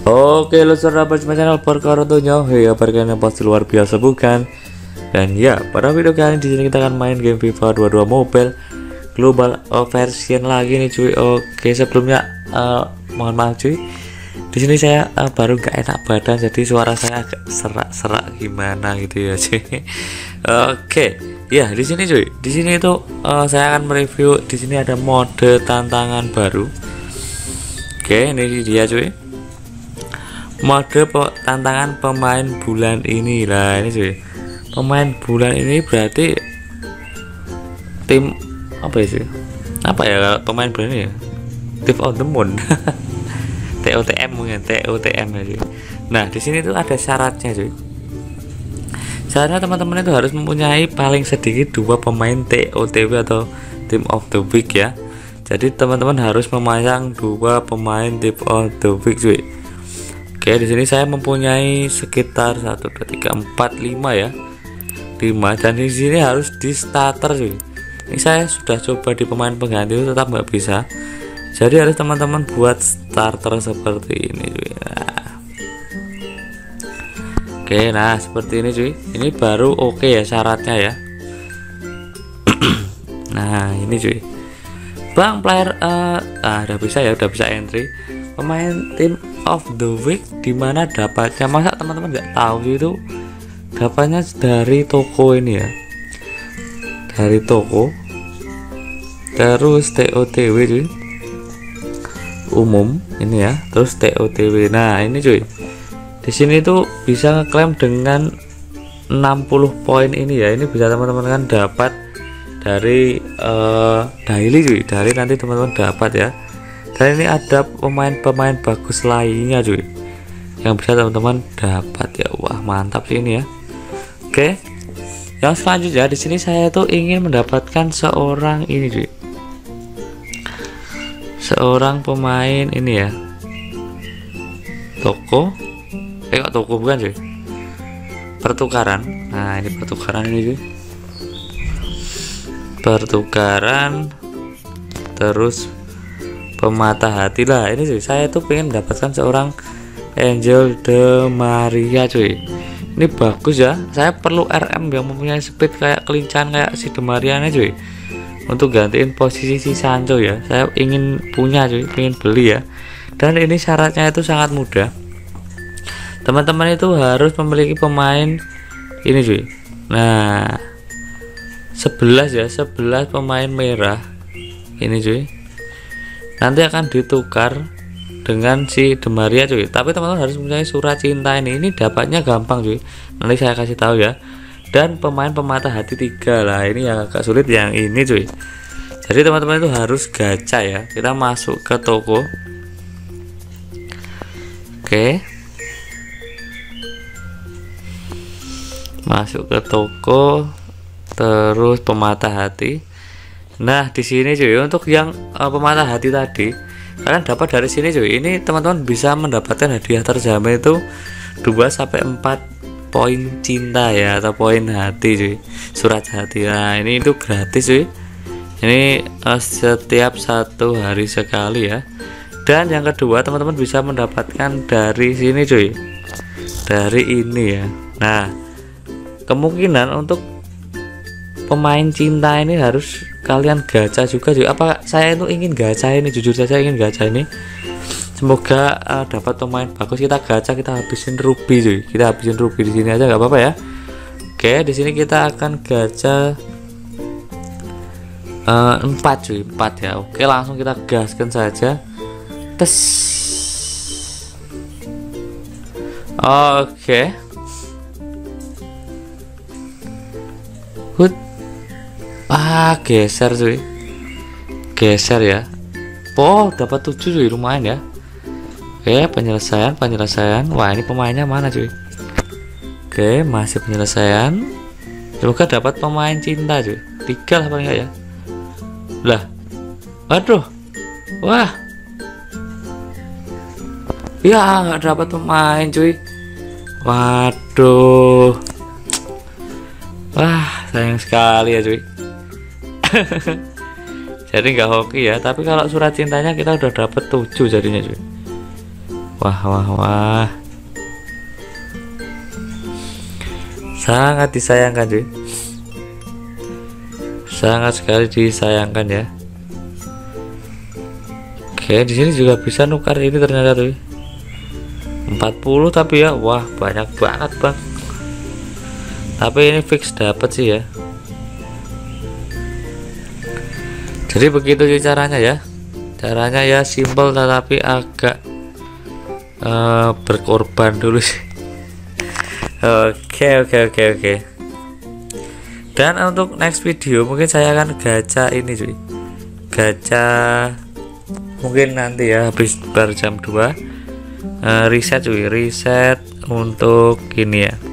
Oke, lo sahabat channel perkara tuh ya perkara yang pasti luar biasa bukan? Dan ya, pada video kali ini di sini kita akan main game FIFA 22 Mobile Global version lagi nih cuy. Oke, sebelumnya mohon maaf cuy. Di sini saya baru gak enak badan, jadi suara saya agak serak-serak gimana gitu ya cuy. Oke, ya di sini cuy. Di sini itu saya akan mereview. Di sini ada mode tantangan baru. Oke, ini dia cuy. Mode tantangan pemain bulan ini lah ini cuy. Pemain bulan ini berarti tim apa ya sih? Apa ya kalau pemain bulan ini ya? Team of the Moon. TOTM mungkin TOTM ya cuy. Nah di sini tuh ada syaratnya cuy. Syaratnya teman-teman itu harus mempunyai paling sedikit 2 pemain TOTW atau Team of the Week ya. Jadi teman-teman harus memasang 2 pemain Team of the Week cuy. Oke, di sini saya mempunyai sekitar 1 2 3 4 5 ya. 5 dan di sini harus di starter cuy. Ini saya sudah coba di pemain pengganti itu tetap nggak bisa. Jadi harus teman-teman buat starter seperti ini cuy. Nah. Oke, nah seperti ini cuy. Ini baru oke ya syaratnya ya. Nah, ini cuy. Bang player udah bisa ya, udah bisa entry. Pemain Team of the Week dimana dapatnya, masa teman-teman nggak tahu sih itu dapatnya dari toko ini ya, dari toko terus TOTW cuy, umum ini ya, terus TOTW. Nah ini cuy, di sini tuh bisa ngeklaim dengan 60 poin ini ya. Ini bisa teman-teman kan dapat dari daily cuy, dari nanti teman-teman dapat ya. Dan ini ada pemain-pemain bagus lainnya cuy yang bisa teman-teman dapat ya. Wah mantap sih ini ya. Oke, yang selanjutnya di sini saya tuh ingin mendapatkan seorang ini cuy, seorang pemain ini ya, toko kok toko bukan cuy, pertukaran. Nah ini pertukaran ini cuy, pertukaran terus pemata hati lah ini cuy. Saya tuh pengen mendapatkan seorang Angel de Maria cuy. Ini bagus ya. Saya perlu RM yang mempunyai speed kayak kelincahan kayak si de Maria nih cuy, untuk gantiin posisi si Sancho ya. Saya ingin punya cuy, pengen beli ya. Dan ini syaratnya itu sangat mudah. Teman-teman itu harus memiliki pemain ini cuy. Nah 11 ya, 11 pemain merah ini cuy. Nanti akan ditukar dengan si de Maria cuy. Tapi teman-teman harus mempunyai surat cinta ini. Ini dapatnya gampang cuy. Nanti saya kasih tahu ya. Dan pemain pemata hati 3 lah. Ini yang agak sulit yang ini cuy. Jadi teman-teman itu harus gacha ya. Kita masuk ke toko. Oke. Masuk ke toko. Terus pemata hati. Nah di sini cuy, untuk yang pemata hati tadi kalian dapat dari sini cuy. Ini teman-teman bisa mendapatkan hadiah terjamin itu 2-4 poin cinta ya, atau poin hati cuy, surat hati. Nah ini itu gratis cuy. Ini setiap 1 hari sekali ya. Dan yang kedua teman-teman bisa mendapatkan dari sini cuy, dari ini ya. Nah kemungkinan untuk pemain cinta ini harus kalian gacha juga cuy. Apa saya itu ingin gacha ini, jujur saja ingin gacha ini. Semoga dapat pemain bagus. Kita gacha, kita habisin ruby cuy. Kita habisin ruby di sini aja nggak apa-apa ya. Oke, di sini kita akan gacha 4 cuy, 4 ya. Oke, langsung kita gaskan saja. Tes. Oke. Geser cuy, geser ya. Dapat 7 cuy, lumayan ya. Oke, penyelesaian. Wah ini pemainnya mana cuy? Oke, masih penyelesaian. Semoga dapat pemain cinta cuy, 3 lah paling enggak ya. Lah, aduh, wah ya nggak dapat pemain cuy. Waduh, wah sayang sekali ya cuy. Jadi nggak hoki ya. Tapi kalau surat cintanya kita udah dapet 7 jadinya cuy. Wah. Sangat disayangkan cuy. Sangat sekali disayangkan ya. Oke, di sini juga bisa nukar ini ternyata tuh. 40 tapi ya, wah banyak banget bang. Tapi ini fix dapat sih ya. Jadi begitu sih caranya ya. Caranya ya simple tetapi agak berkorban dulu sih. Oke. Dan untuk next video mungkin saya akan gacha ini cuy. Gacha mungkin nanti ya habis jam 2 reset cuy, reset untuk ini ya.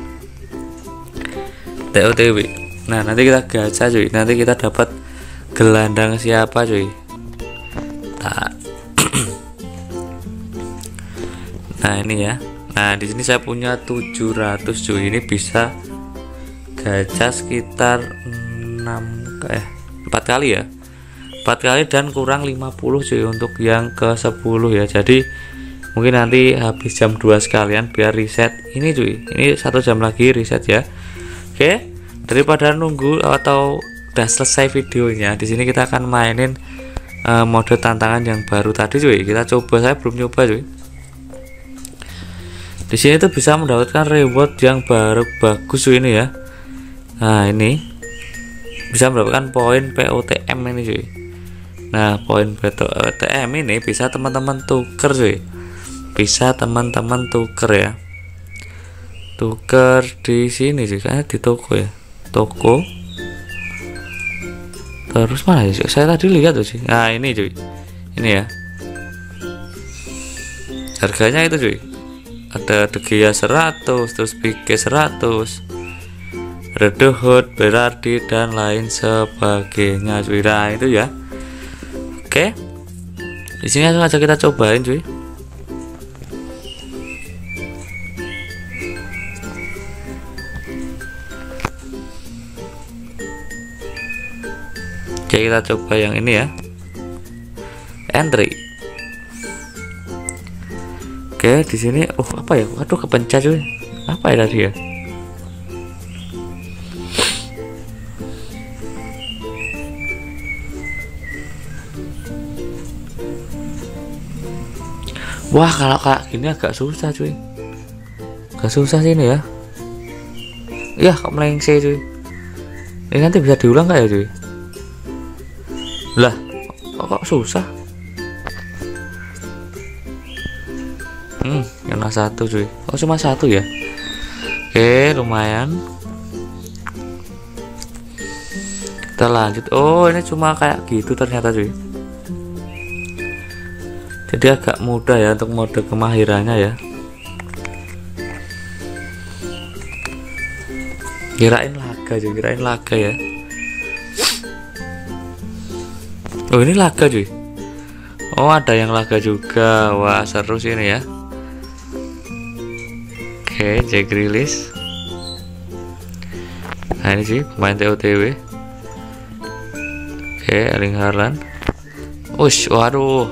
TOTW. Nah, nanti kita gacha cuy. Nanti kita dapat gelandang siapa cuy. Nah, ini ya. Nah, di sini saya punya 700 cuy. Ini bisa gacha sekitar 4 kali ya. 4 kali dan kurang 50 cuy untuk yang ke 10 ya. Jadi mungkin nanti habis jam 2 sekalian biar reset ini cuy. Ini 1 jam lagi reset ya. Oke, daripada nunggu atau udah selesai videonya, di sini kita akan mainin mode tantangan yang baru tadi cuy. Kita coba, saya belum nyoba cuy. Di sini tuh bisa mendapatkan reward yang baru bagus cuy ini ya. Nah, ini bisa mendapatkan poin POTM ini cuy. Nah, poin POTM ini bisa teman-teman tuker cuy. Bisa teman-teman tuker ya. Tuker di sini cuy, kayaknya di toko ya. Toko. Terus mana ya cuy? Saya tadi lihat tuh cuy. Nah, ini cuy. Ini ya. Harganya itu cuy. Ada Degia 100, terus Pique 100. Redhood, Berardi dan lain sebagainya cuy. Nah, itu ya. Oke. Di sini langsung aja kita cobain cuy. Oke, kita coba yang ini ya. Entry. Oke, di sini apa ya? Waduh, kepencet cuy. Apa ya tadi ya? Wah, kalau kayak gini agak susah cuy. Agak susah sih ini ya. Ya, kok melengseng cuy. Ini nanti bisa diulang nggak ya cuy? Lah, kok susah? Kena 1 cuy. Oh, cuma 1 ya. Oke, lumayan. Kita lanjut. Oh, ini cuma kayak gitu ternyata cuy. Jadi agak mudah ya untuk mode kemahirannya ya. Kirain laga ya. Oh, ini laga cuy. Oh, ada yang laga juga. Wah, seru sih ini ya. Oke, Jack rilis. Nah, ini sih pemain TOTW. Oke, Erling Haaland. Ush, waduh.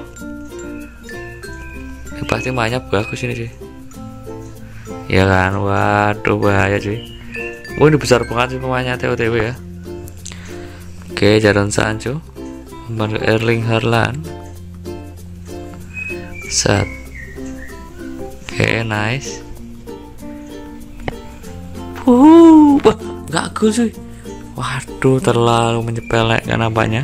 Ini pasti mainnya bagus ini sih. Ya kan, waduh bahaya cuy. Oh, ini besar banget sih pemainnya TOTW ya. Oke, Jadon Sancho. Erling Haaland. Set. Oke, nice. Wah, nggak gol cuy. Waduh, terlalu menyepelekan apanya.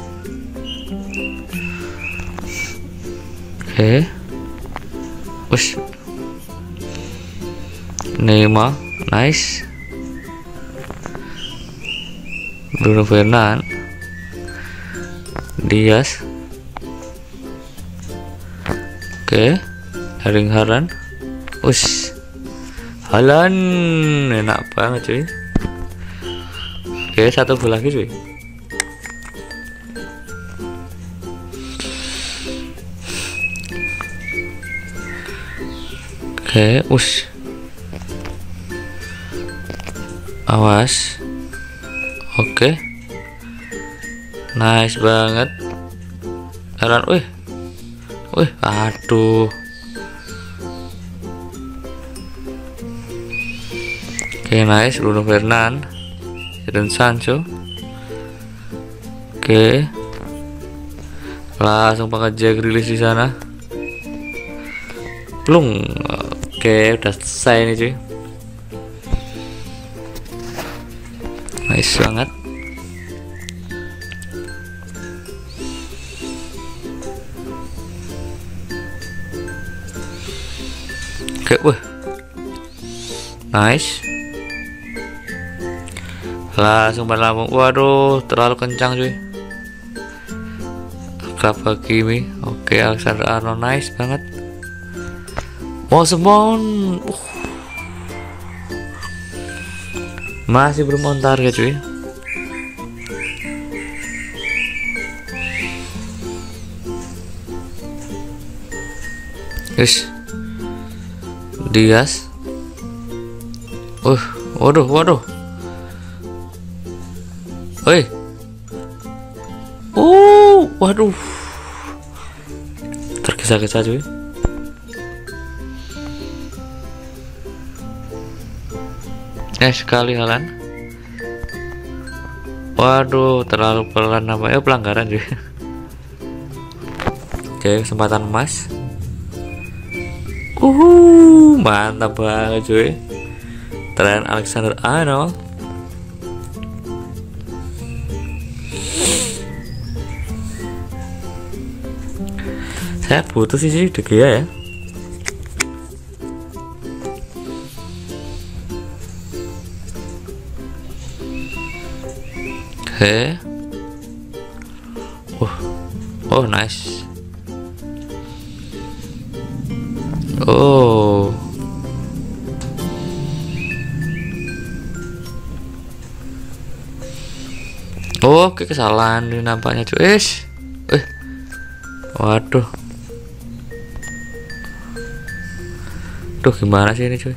Oke. Ush. Neymar, nice. Bruno Fernandes. Diaz. Oke, Erling Haaland. Ush. Haaland enak banget cuy. Oke, 1 gol lagi cuy. Oke, ush. Awas. Oke. Nice banget. Haaland, aduh. Oke, nice. Bruno Fernandes, Jadon Sancho. Oke, langsung pakai Jack Grealish di sana. Plung. Oke, udah selesai nih cuy. Nice banget. Oke, wah, nice. Langsung berlambung. Waduh, terlalu kencang cuy. Hakimi. Oke, Alexander Arnold, nice banget. Mosemon. Masih belum on target cuy. Yes. Dias. Waduh. Hei. Waduh. Tergesa-gesa cuy. Sekali Haaland. Waduh, terlalu pelan namanya, pelanggaran cuy. Oke, kesempatan emas. Mantap banget cuy. Trent Alexander-Arnold. Saya butuh sih De Gea ya. Oke. Nice. Oke, kesalahan ini nampaknya cuy. Waduh. Duh, gimana sih ini cuy?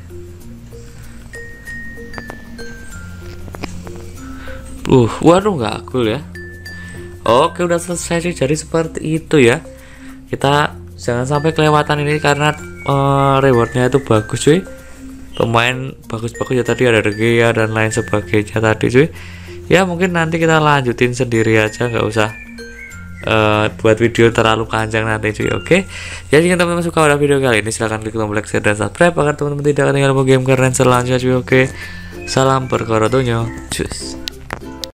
Waduh, nggak cool ya. Oke, udah selesai sih. Jadi seperti itu ya. Kita jangan sampai kelewatan ini karena rewardnya itu bagus cuy. Pemain bagus-bagus ya, tadi ada De Gea dan lain sebagainya tadi cuy. Ya mungkin nanti kita lanjutin sendiri aja, nggak usah buat video terlalu panjang nanti cuy. Oke, jadi jika teman-teman suka pada video kali ini silahkan klik tombol like, share, dan subscribe agar teman-teman tidak ketinggalan game keren selanjutnya cuy. Oke, salam perkara dunia, cus.